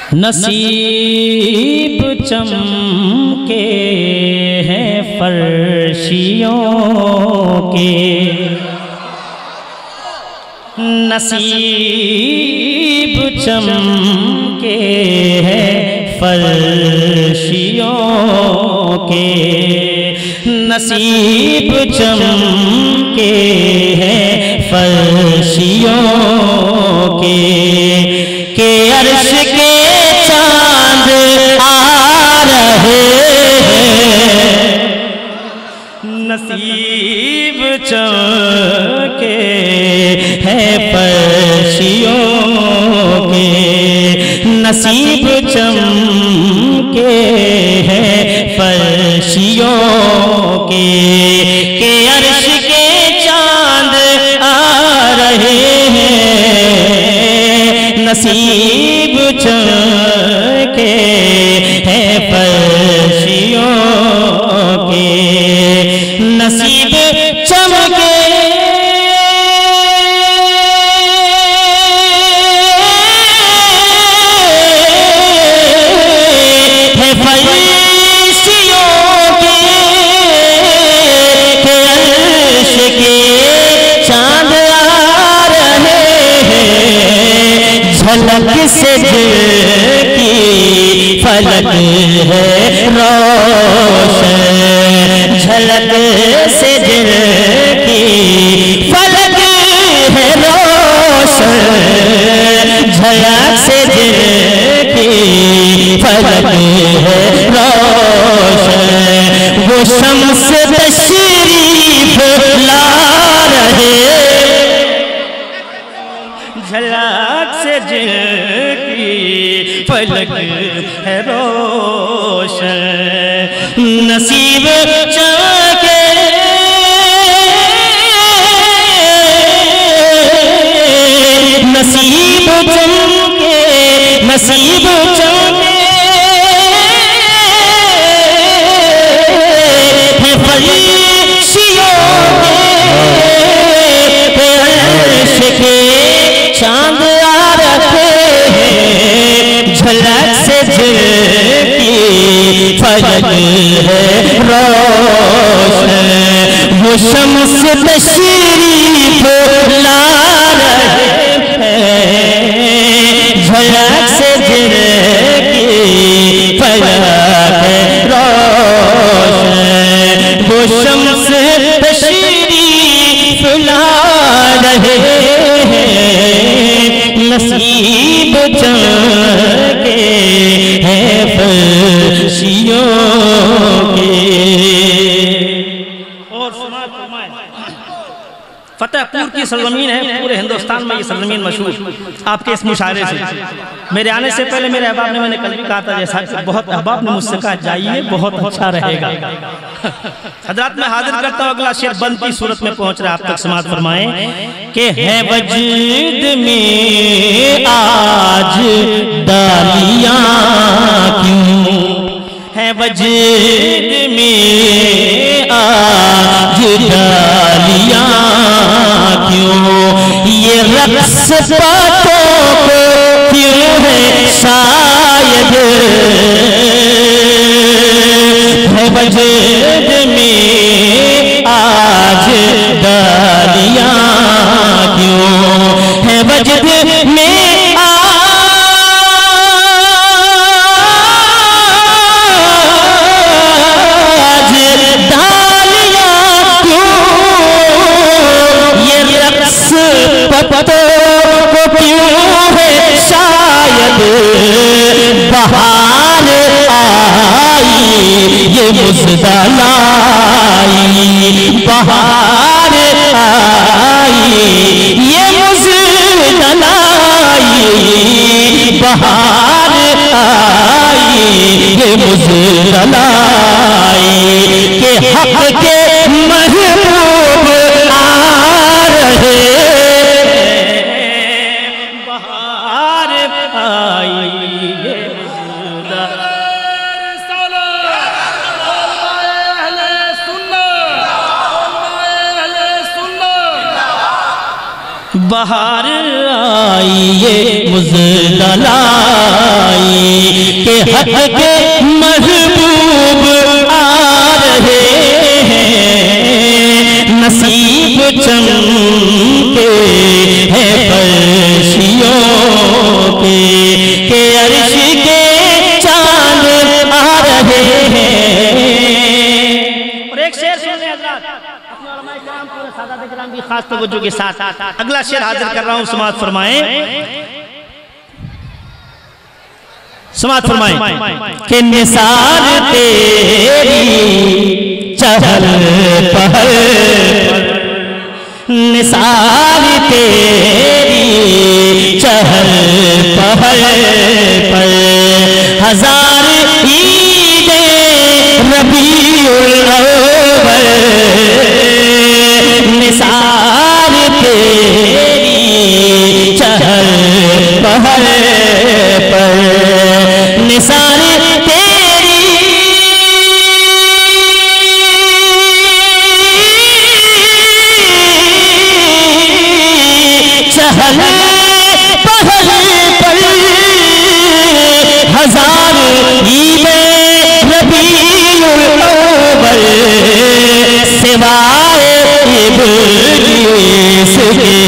نصیب چمکے ہیں فرشیوں کے، نصیب چمکے ہیں فرشیوں کے، نصیب چمکے ہیں فرشیوں کے، کہ عرش کے چاند آ رہے ہیں، نصیب چمکے ہیں فرشیوں کے، نصیب چمکے ہیں فرشیوں کے، کہ عرش کے چاند آ رہے ہیں، نصیب چمکے ہیں فرشیوں کے، نصیب چمکے ہیں فرشیوں کے، کہ عرش کے چاند آ رہے ہیں، جھلک سے جل کی فلک ہے روشن، جھلک سے جل کی فلک ہے روشن، جھلک سے جل کی فلک ہے روشن، وہ شمس تشریف لا رہے، جھلک سے جل کی فلک ہے روشن، نصیب چمکے نصیب چمکے نصیب چمکے ہیں فرشیوں کے، عرش کے چاند آ رہے ہیں، جھلک سے جل کی فلک ہے روشن، وہ شمس تشریف لا رہے ہیں، جھلک سے جل کی فلک ہے روشن، وہ شمس تشریف لا رہے ہیں، نصیب چمکے ہیں فرشیوں کے۔ اور سماعت فرمائیں، فتح پور کی سرزمین ہے، پورے ہندوستان میں یہ سرزمین مشہور آپ کے اس مشاعرے سے۔ میرے آنے سے پہلے میرے احباب نے، میں نے کل بھی کہا تھا جیسا کہ بہت احباب نے مجھ سے کہا جائیے بہت اچھا رہے گا۔ حضرات میں حاضر کرتا ہوں اگلا شعر بند کی صورت میں پہنچ رہا ہے، آپ تک سماعت فرمائیں کہ ہے وجد میں آج ڈالیاں کیوں، ہے وجد میں آج ڈالیاں کیوں، یہ رقص باتوں کو کیوں ہے شاید، ہے وجد میں آج ڈالیاں کیوں، ہے وجد میں آج ڈالیاں کیوں، یہ رقص پتوں کو کیوں ہے شاید، بہار آئی یہ مزدل آئی، بہار آئی یہ مزدل آئی، بہار آئی یہ مزدل آئی، کہ حق کے محبوب آ رہے، بہار آئی یہ مزدل بہار آئی یہ مزدل آئی، کہ حق کے محبوب آ رہے ہیں، نصیب چمکے ہیں فرشیوں کے کہ عرش کے چاند آ رہے ہیں۔ اور ایک شعر سن لیں حضرات، اپنے علماء کرام پورے سادات کرام کی خاص توجہ کے ساتھ اگلا شعر حاضر کر رہا ہوں، سماعت فرمائیں سماعت فرمائیں کہ نثار تیری چہل پہل پر، نثار تیری چہل پہل پر، ہزار عید ربیع الاول، نثار تیری چہل پہل پر، نثار تیری چہل پہل پر، ہزار عید ربیع الاول، سوائے ابلیس کے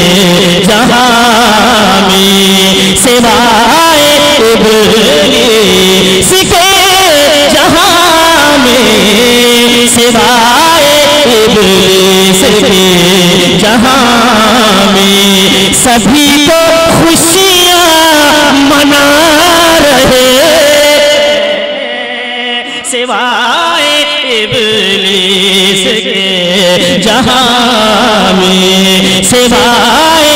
جہاں میں، سوائے ابلیس کے جہاں میں، سوائے ابلیس کے جہاں میں، سبھی کو خوشیاں منا رہے سوائے ابلیس کے جہاں میں، سوائے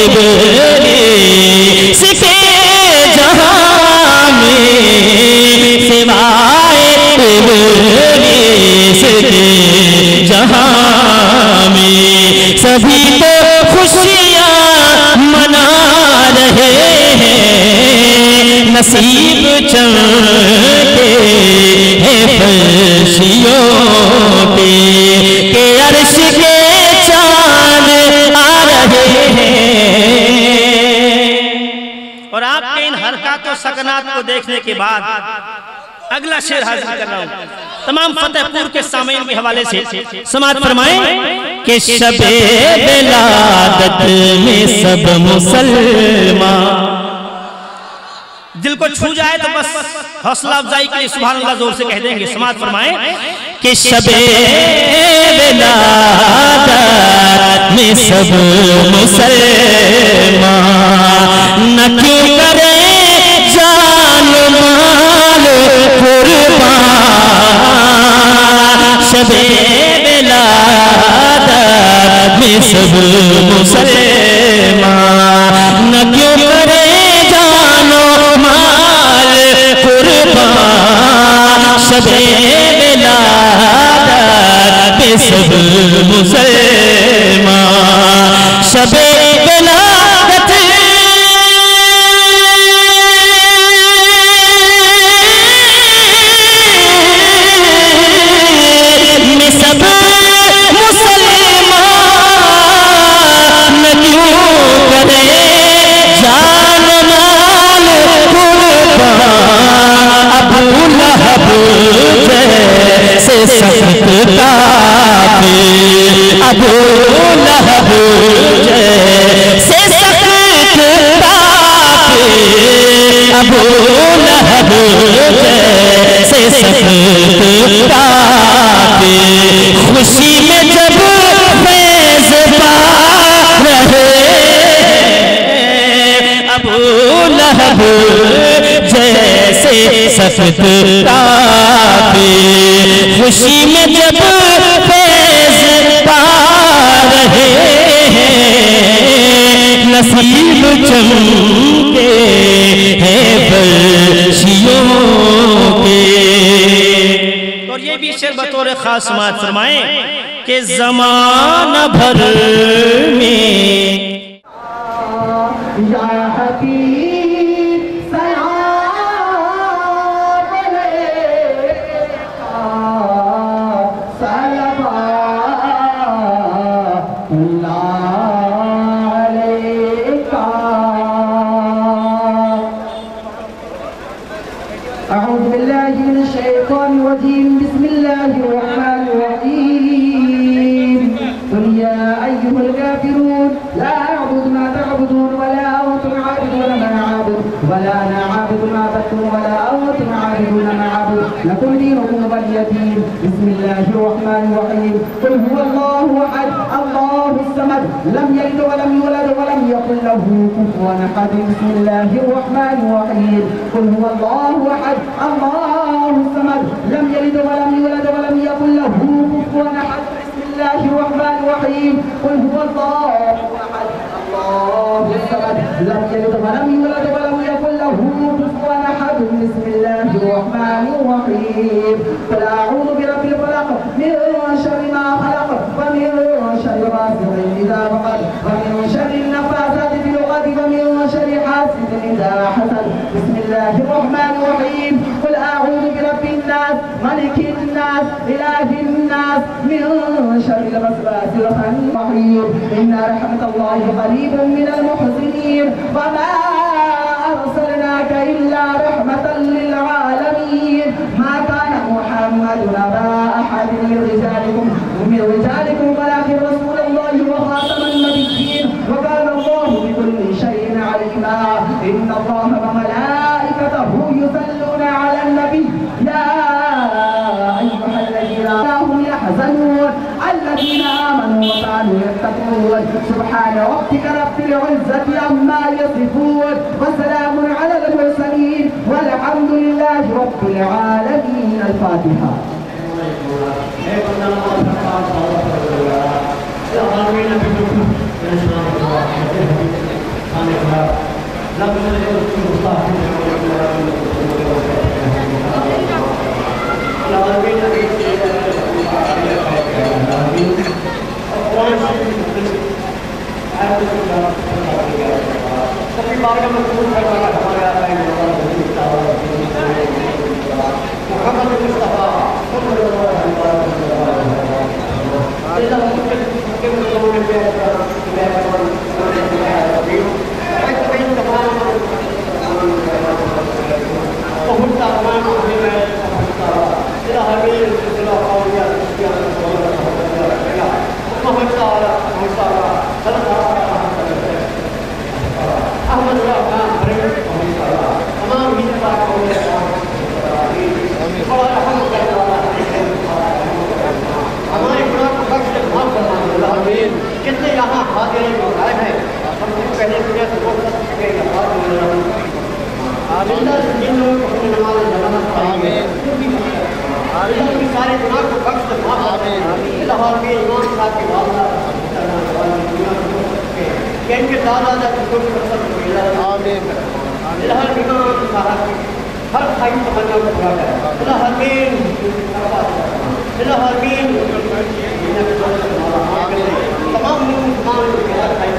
ابلیس کے جہاں میں، سوائے ابلیس کے جہاں میں، سبھی تو خوشیاں منا رہے ہیں، نصیب چمکے ہیں فرشیوں پہ کہ عرش کے چاند آ رہے ہیں۔ اور آپ کے ان حرکات و سکنات کو دیکھنے کے بعد اگلا شعر حاضر کر رہا ہوں، تمام فتح پور کے سامعین کے حوالے سے سماعت فرمائیں کہ شب ولادت میں سب مسلمان، دل کو چھو جائے تو بس حوصلہ افزائی کے لیے سبحان اللہ زور سے کہہ دیں گے، سماعت فرمائیں کہ شب ولادت میں سب مسلمان، نہ کیوں کرے جان مال قربان، شب ولادت میں سب مسلمان، نہ کیوں کرے جان مال قربان، شب ولادت میں سب مسلمان، شب ولادت میں سب مسلمان، نہ کیوں کرے جان مال قربان، ابو لہب جیسے سخت کافر، ابو لہب جیسے سخت کافر، ابو لہب جیسے سخت کافر، خوشی میں جب فیض پا رہے ابو لہب جیسے سخت کافر، خوشی میں جب فیض پا رہے ہیں، نصیب چمکے ہیں فرشیوں کے۔ اور یہ بھی شعر بطور خاص سماعت فرمائیں کہ زمانہ بھر میں یا حبیب سلام علیکہ، صلوات اللہ علیکہ، أعوذ بالله من الشيطان الرجيم بسم الله الرحمن الرحيم قل يا أيها الكافرون لا أعبد ما تعبدون ولا أنتم عابدون ما أعبد ولا أنا عابد ما عبدتم ولا أنتم عابدون ما أعبد لكم دينكم ولي دين بسم الله الرحمن الرحيم قل هو الله أحد الله الصمد لم يلد ولم يولد ولم يكن له كفوا أحد بسم الله الرحمن الرحيم قل هو الله أحد الله الصمد لم يلد ولم يولد ولم يكن له كفوا أحد بسم الله الرحمن الرحيم قل هو الله أحد الله الصمد لم يلد ولم يولد ولم يكن له كفوا أحد بسم الله الرحمن الرحيم قل أعوذ برب الفلق من شر ما خلق ومن شر غاسق إذا وقب ومن شر النفاثات في العقد ومن شر حاسد إذا حسد بسم الله الرحمن الرحيم قل أعوذ برب الناس ملك الناس إله الناس من شر الوسواس الخناس إن رحمة الله قريب من المحسنين وما أرسلناك إلا رحمة للعالمين ما كان محمد أبا أحد من رجالكم ولكن رسول الله وخاتم النبيين وكان الله بكل شيء عليما إن الله وملائكته يصلون على النبي يا أيها الذين آمنوا يحزنون الذين آمنوا وكانوا يتقون سبحان ربك رب العزة عما يصفون وسلام على المرسلين والحمد لله رب العالمين. الفاتحة. कितने यहाँ हाजिर गायब हैं हम पहले दुनिया से बहुत चुके हैं सारे गुनाह को बख्श दे लाहौर में इमाम साहब की भावना इनके दादा दादी को आमीन लाहौर इमाम साहब की हर खाई तमन्ना को पूरा करे लाहौर में लाहौर में तमाम मुसलमान के हर खाई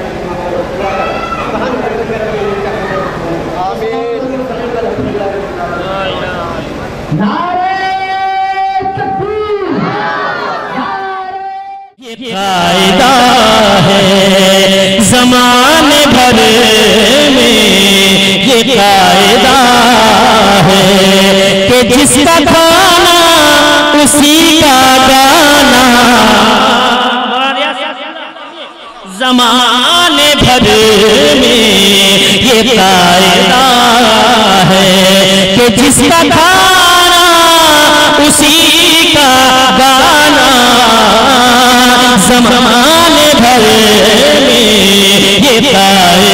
कायदा है ज़माने भर में, ये कायदा है कि जिसका खाना उसी का गाना। ज़माने भर में ये कायदा है कि जिसका खाना उसी का गाना। ज़माने भर में ये कायदा